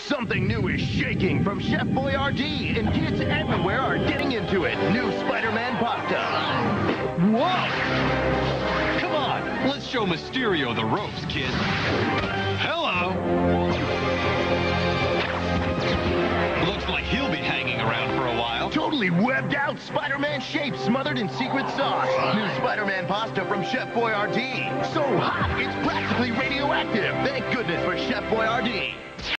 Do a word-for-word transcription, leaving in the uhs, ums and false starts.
Something new is shaking from Chef Boyardee, and kids everywhere are getting into it. New Spider-Man pasta. Whoa! Come on, let's show Mysterio the ropes, kid. Hello! Looks like he'll be hanging around for a while. Totally webbed out Spider-Man shape smothered in secret sauce. New Spider-Man pasta from Chef Boyardee. So hot, it's practically radioactive. Thank goodness for Chef Boyardee.